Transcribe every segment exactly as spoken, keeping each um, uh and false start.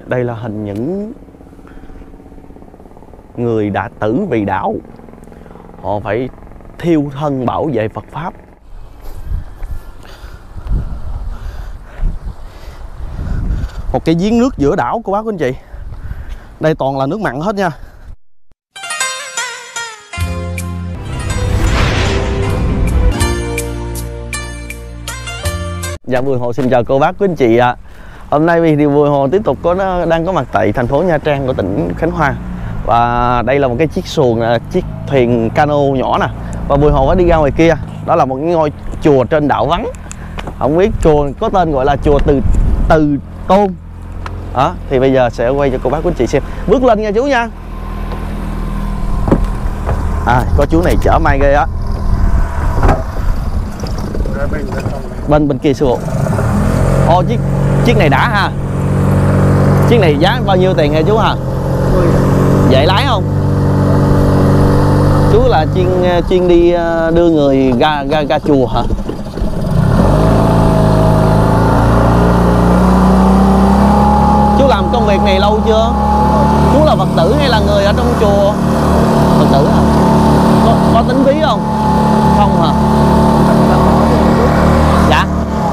Đây là hình những người đã tử vì đạo. Họ phải thiêu thân bảo vệ Phật Pháp. Một cái giếng nước giữa đảo cô bác cô anh chị. Đây toàn là nước mặn hết nha. Dạ Bùi Hồ xin chào cô bác quý anh chị ạ. À. Hôm nay thì Bùi Hồ tiếp tục có đang có mặt tại thành phố Nha Trang của tỉnh Khánh Hòa. Và đây là một cái chiếc xuồng, chiếc thuyền cano nhỏ nè. Và Bùi Hồ có đi ra ngoài kia. Đó là một cái ngôi chùa trên đảo vắng. Không biết chùa có tên gọi là chùa Từ Từ Tôn. Đó, thì bây giờ sẽ quay cho cô bác quý anh chị xem. Bước lên nha chú nha. À, có chú này chở mai ghê á. Bên bên kia sư phụ. Ô chiếc chiếc này đã ha. Chiếc này giá bao nhiêu tiền hả chú hả? Dễ lái không? Chú là chuyên chuyên đi đưa người ra ra ra chùa hả? Chú làm công việc này lâu chưa? Chú là Phật tử hay là người ở trong chùa? Phật tử hả? Có, có tính phí không? Không hả? Dạ.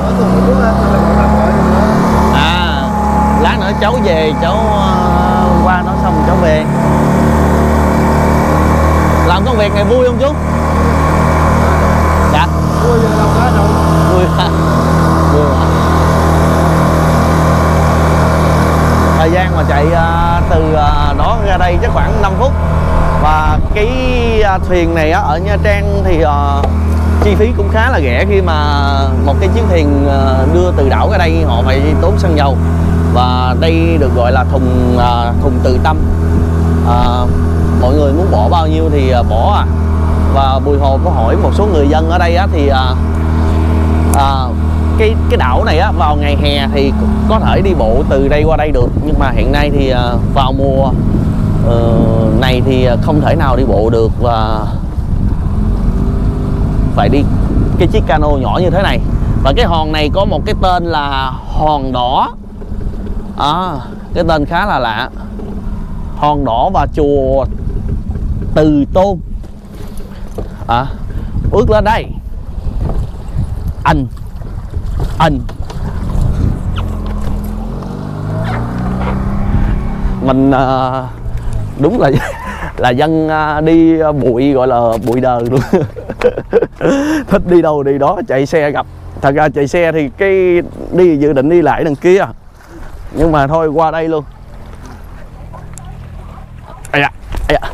À, lát nữa cháu về, cháu uh, qua đó xong cháu về. Làm công việc này vui không chú? Dạ. Vui đâu có đâu. Vui hả? Vui hả? Thời gian mà chạy uh, từ uh, đó ra đây chắc khoảng năm phút. Và cái uh, thuyền này uh, ở Nha Trang thì uh, chi phí cũng khá là rẻ, khi mà một cái chiếc thuyền đưa từ đảo ra đây họ phải tốn xăng dầu. Và đây được gọi là thùng thùng từ tâm. À, mọi người muốn bỏ bao nhiêu thì bỏ à. Và Bùi Hồ có hỏi một số người dân ở đây á, thì à, à, cái cái đảo này á, vào ngày hè thì có thể đi bộ từ đây qua đây được, nhưng mà hiện nay thì à, vào mùa uh, này thì không thể nào đi bộ được và phải đi cái chiếc cano nhỏ như thế này. Và cái hòn này có một cái tên là hòn đỏ. À, cái tên khá là lạ. Hòn đỏ và chùa Từ Tôn. À, bước lên đây. Anh Anh Mình uh, đúng là là dân đi bụi, gọi là bụi đời luôn. Thích đi đâu đi đó, chạy xe gặp. Thật ra chạy xe thì cái đi dự định đi lại đằng kia, nhưng mà thôi qua đây luôn. Ây da, ây da.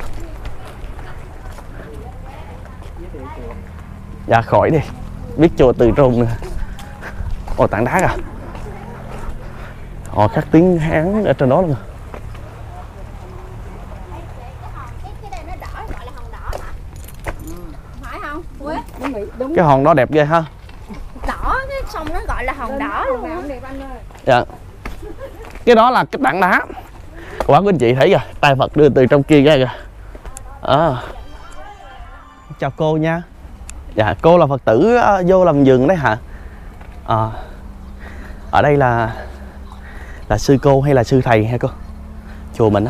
Dạ khỏi đi, biết chùa Từ Tôn nữa. Ồ, tảng đá à. Họ khắc tiếng Hán ở trên đó luôn. Đúng. Cái hòn đó đẹp ghê ha. Đỏ, cái sông nó gọi là hòn đỏ luôn. Dạ. Cái đó là cái tảng đá. Cô bác quý anh chị thấy kìa, tay Phật đưa từ trong kia ra kìa. À. Chào cô nha. Dạ, cô là Phật tử uh, vô làm vườn đấy hả? À. Ở đây là là sư cô hay là sư thầy hả cô? Chùa mình á.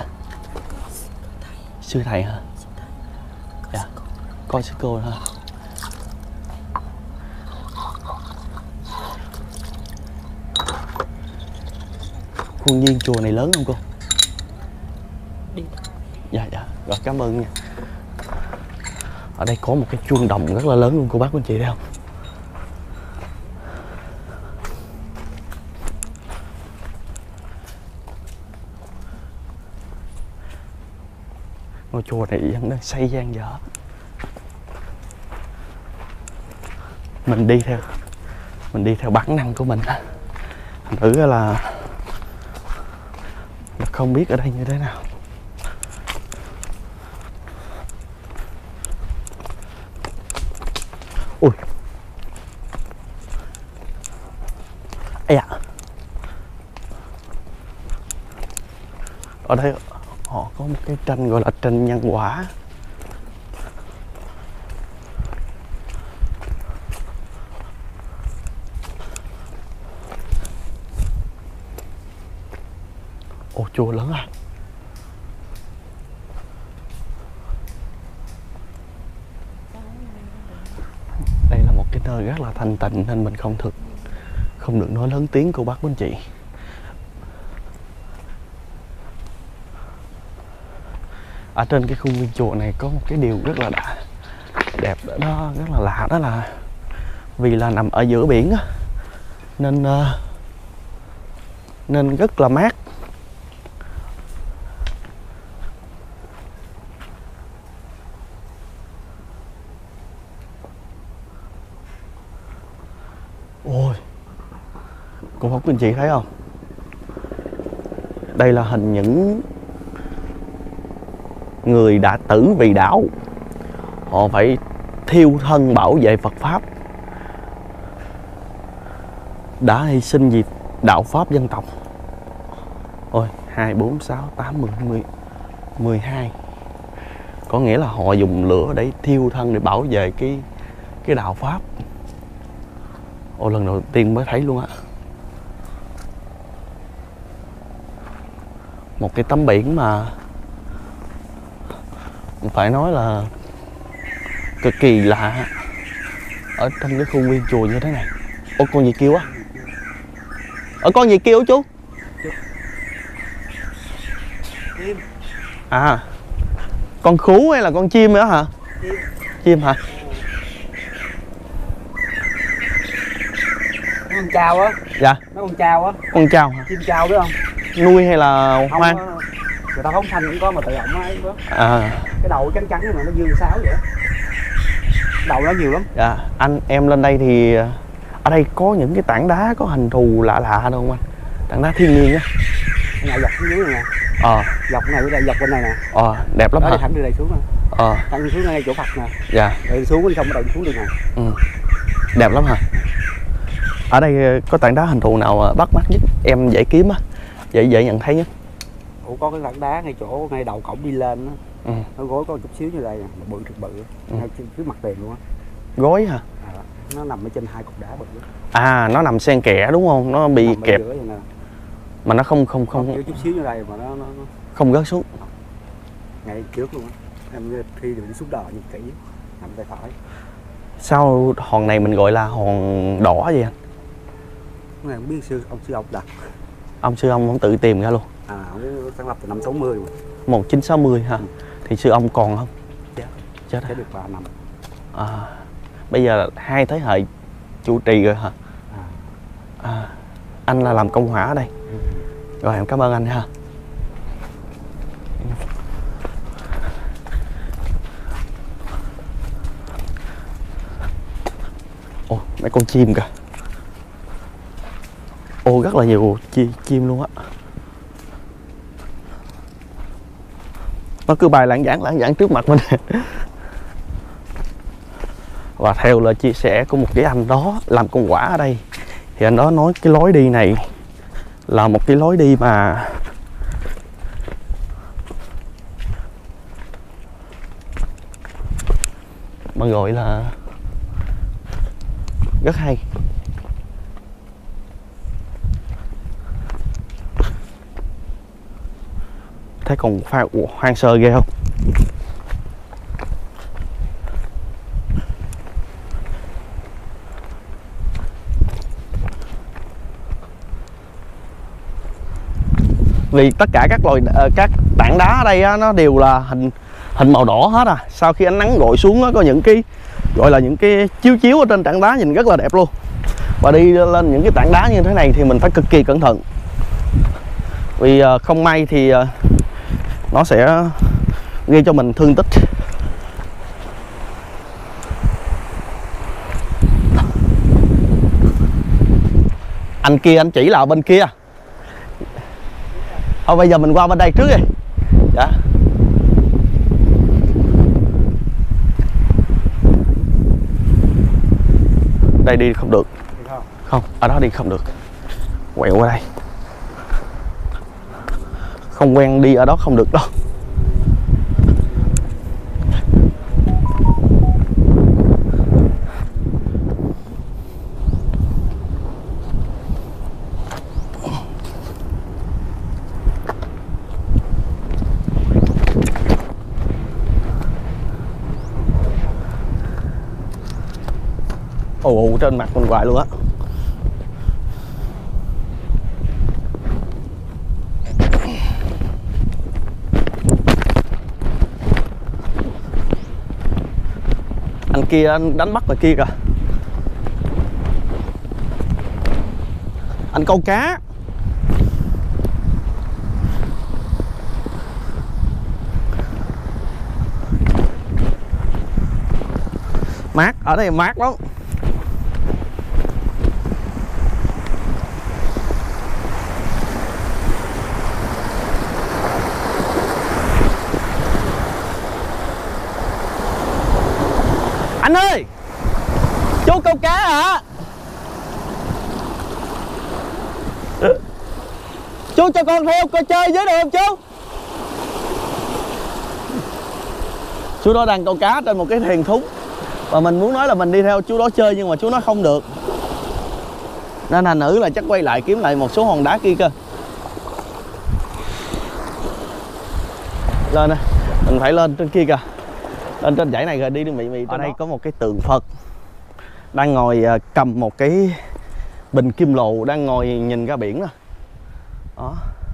Sư thầy hả? Dạ. Coi sư cô hả? Khuôn viên chùa này lớn không cô? Đi. Dạ dạ, rồi cảm ơn nha. Ở đây có một cái chuông đồng rất là lớn luôn cô bác quý anh chị thấy không? Ngôi chùa này vẫn đang xây dang dở. Mình đi theo Mình đi theo bản năng của mình. Thành thử là không biết ở đây như thế nào. Ui. Ây da. Ở đây họ có một cái tranh gọi là tranh nhân quả. Ồ, chùa lớn à. Đây là một cái nơi rất là thanh tịnh nên mình không thực không được nói lớn tiếng cô bác quý anh chị. Ở trên cái khuôn viên chùa này có một cái điều rất là đã, đẹp đó, rất là lạ, đó là vì là nằm ở giữa biển á, nên nên rất là mát. Ôi, cô bác quý anh chị thấy không? Đây là hình những người đã tử vì đạo. Họ phải thiêu thân bảo vệ Phật Pháp, đã hy sinh vì đạo Pháp dân tộc. Ôi, hai, bốn, sáu, tám, mười, mười, mười hai. Có nghĩa là họ dùng lửa để thiêu thân để bảo vệ cái cái đạo Pháp. Ồ, lần đầu tiên mới thấy luôn á. Một cái tấm biển mà phải nói là cực kỳ lạ ở trong cái khuôn viên chùa như thế này. Ô, con gì kêu á? Ở con gì kêu chú? Chim. À, con khú hay là con chim nữa hả? Chim. Chim hả? Nó con trao á. Dạ. Nó con trao á. Con trao hả? Chim trao biết không? Nuôi hay là Không, hoang? người ta phóng thanh cũng có mà tự động ấy đó. À. Cái đầu trắng trắng mà nó dương sáo vậy đó. Đầu nó nhiều lắm. Dạ, anh em lên đây thì ở đây có những cái tảng đá có hình thù lạ lạ đâu không anh? Tảng đá thiên nhiên á. Cái này dọc xuống dưới này nè. Ờ. Dọc này bên đây, dọc bên này nè. Ờ, đẹp lắm đó, hả? đi thẳng từ đây xuống nè. Ờ. Thẳng xuống ngay chỗ Phật nè. Dạ. Rồi xuống đi xong bắt đầu đi xuống đường này. Ừ. Đẹp lắm hả? Ở đây có tảng đá hình thù nào bắt mắt nhất, em dễ kiếm á, dễ dễ nhận thấy nhất? Ủa, có cái tảng đá ngay chỗ ngay đầu cổng đi lên á. Ừ. Nó gối có một chút xíu như đây nè, bự thực bự. Ừ. Ngay trước mặt tiền luôn á. Gối hả? À, nó nằm ở trên hai cục đá bự đó. À, nó nằm xen kẽ đúng không? Nó bị Nằm ở kẹp giữa vậy nè. mà nó không không không Có chút xíu như đây mà nó, nó, nó... không rớt xuống. Ngay trước luôn á. Em khi đi xuống đò nhìn kỹ, nằm tay phải. Sao hòn này mình gọi là hòn đỏ vậy anh? Cái này không biết sư ông sư ông đặt. Ông sư ông không tự tìm ra luôn? À, ông biết sáng lập từ năm sáu mươi mà. một chín sáu mươi hả? Ừ. Thì sư ông còn không? Chết. Chết Chết được ba năm. À, bây giờ là hai thế hệ chủ trì rồi hả? À. À, anh là làm công hỏa ở đây. Ừ. Rồi em cảm ơn anh ha. Ồ, mấy con chim kìa. Ồ, rất là nhiều chi, chim luôn á. Nó cứ bay lãng vảng lãng vảng trước mặt mình. Và theo lời chia sẻ của một cái anh đó làm công quả ở đây, thì anh đó nói cái lối đi này là một cái lối đi mà mà gọi là rất hay. Thấy còn pha hoang sơ ghê không? Vì tất cả các loài các tảng đá ở đây á, nó đều là hình hình màu đỏ hết à. Sau khi ánh nắng gội xuống á, có những cái gọi là những cái chiếu chiếu ở trên tảng đá nhìn rất là đẹp luôn. Và đi lên những cái tảng đá như thế này thì mình phải cực kỳ cẩn thận. Vì không may thì nó sẽ gây cho mình thương tích. Anh kia anh chỉ là bên kia. Thôi bây giờ mình qua bên đây trước đi. Dạ. Đây đi không được. Không, ở đó đi không được. Quẹo qua đây. Không quen đi ở đó không được đâu. ù ù trên mặt mình hoài luôn á. Anh kia anh đánh bắt ngoài kia kìa. Anh câu cá. Mát, ở đây mát lắm. Anh ơi, chú câu cá hả? Chú cho con theo coi chơi với được không chú? Chú đó đang câu cá trên một cái thuyền thúng. Và mình muốn nói là mình đi theo chú đó chơi, nhưng mà chú nói không được. Nên thành nữ là chắc quay lại kiếm lại một số hòn đá kia cơ. Lên nè, mình phải lên trên kia kìa. Lên trên dãy này rồi đi đi mị mị. Ở đây có một cái tượng Phật đang ngồi cầm một cái bình kim lồ, đang ngồi nhìn ra biển đó. Đó.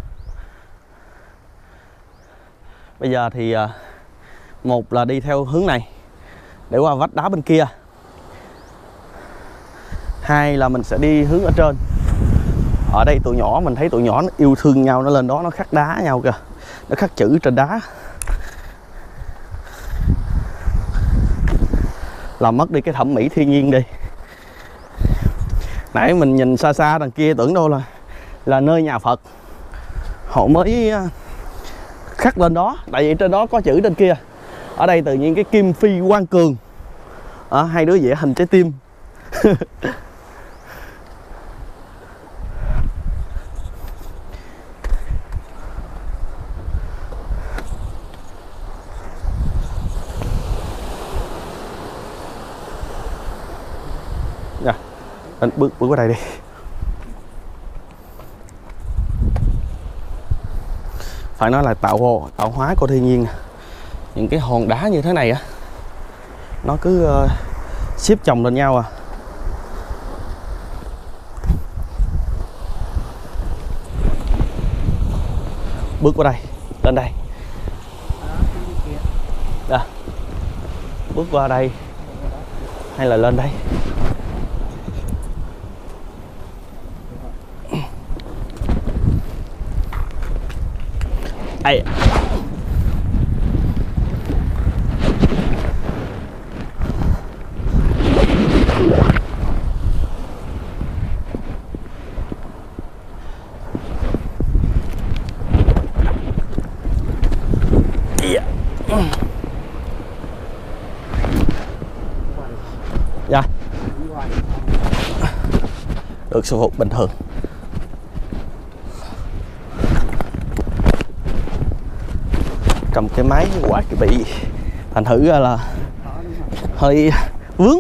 Bây giờ thì một là đi theo hướng này để qua vách đá bên kia, hai là mình sẽ đi hướng ở trên. Ở đây tụi nhỏ, mình thấy tụi nhỏ nó yêu thương nhau, nó lên đó nó khắc đá nhau kìa, nó khắc chữ trên đá, làm mất đi cái thẩm mỹ thiên nhiên đi. Nãy mình nhìn xa xa đằng kia tưởng đâu là là nơi nhà Phật, họ mới khắc lên đó, tại vì trên đó có chữ trên kia. Ở đây tự nhiên cái kim phi quang cường, à, hai đứa vẽ hình trái tim. Dạ, anh bước bước qua đây đi. Phải nói là tạo tạo hóa của thiên nhiên. Những cái hòn đá như thế này á, nó cứ uh, xếp chồng lên nhau à. Bước qua đây, lên đây. Đó. Bước qua đây hay là lên đây? Đây. Dạ. Được sư phụ bình thường. Cầm cái máy quạt bị thành thử ra là hơi vướng.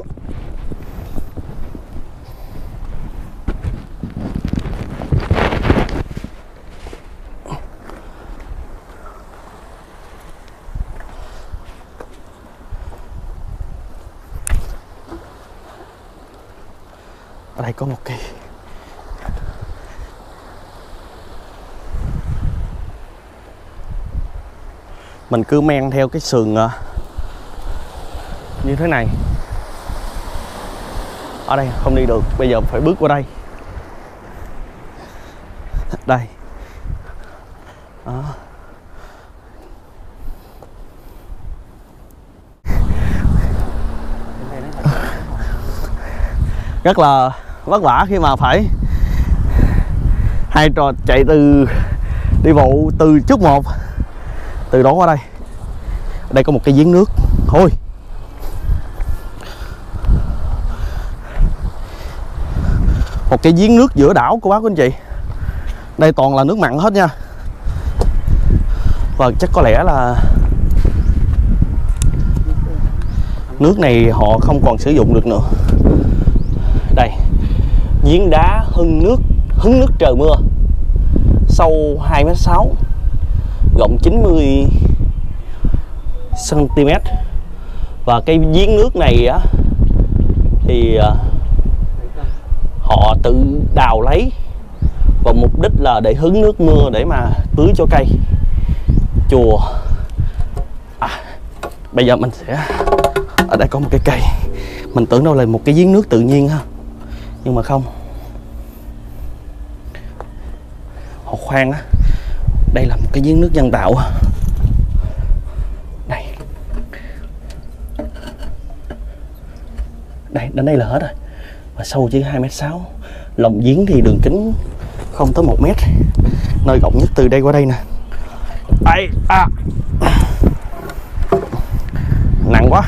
Ở đây có một cái mình cứ men theo cái sườn như thế này. Ở đây không đi được, bây giờ phải bước qua đây. Đây. Đó. Rất là vất vả khi mà phải hai trò chạy từ đi bộ từ chút một, từ đó qua đây. Ở đây có một cái giếng nước thôi. Một cái giếng nước giữa đảo của bác của anh chị. Đây toàn là nước mặn hết nha. Và chắc có lẽ là nước này họ không còn sử dụng được nữa. Đây, giếng đá hưng nước, hứng nước trời mưa, sâu hai mét sáu, rộng chín mươi xăng ti mét. Và cái giếng nước này á thì họ tự đào lấy, và mục đích là để hứng nước mưa để mà tưới cho cây. Chùa à, bây giờ mình sẽ, ở đây có một cái cây, mình tưởng đâu là một cái giếng nước tự nhiên ha, nhưng mà không, họ khoan á, đây là một cái giếng nước nhân tạo. Đây, đây đến đây là hết rồi, và sâu chỉ hai mét sáu. Lòng giếng thì đường kính không tới một mét, nơi rộng nhất từ đây qua đây nè. Ai à, nặng quá.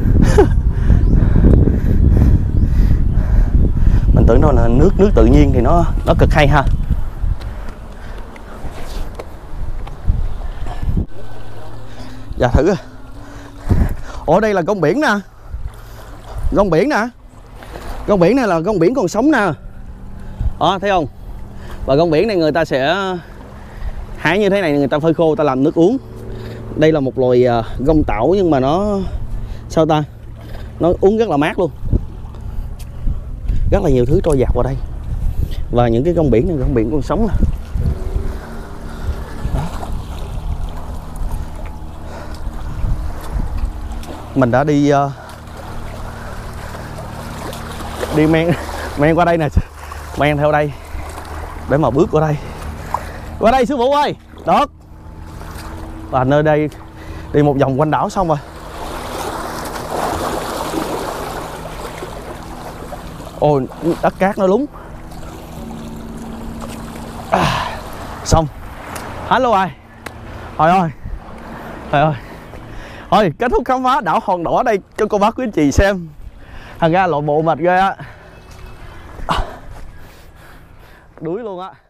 Mình tưởng đâu là nước nước tự nhiên thì nó nó cực hay ha. Dạ thử. Ủa đây là con biển nè, con biển nè, con biển này là con biển còn sống nè. Đó, thấy không? Và con biển này người ta sẽ hái như thế này, người ta phơi khô, ta làm nước uống. Đây là một loài gông tảo, nhưng mà nó sao ta, nó uống rất là mát luôn. Rất là nhiều thứ trôi dạt vào đây. Và những cái con biển này, con biển còn sống nè. Mình đã đi uh, đi men men qua đây nè, men theo đây để mà bước qua đây. Qua đây sư phụ ơi, được. Và nơi đây đi một vòng quanh đảo xong rồi. Ôi, đất cát nó lún. À, xong. Hết luôn rồi. Thôi ơi. Thôi ơi. Thôi, kết thúc khám phá đảo Hòn Đỏ đây cho cô bác quý anh chị xem. Thành ra lộ bộ mệt ghê á. Đuối luôn á.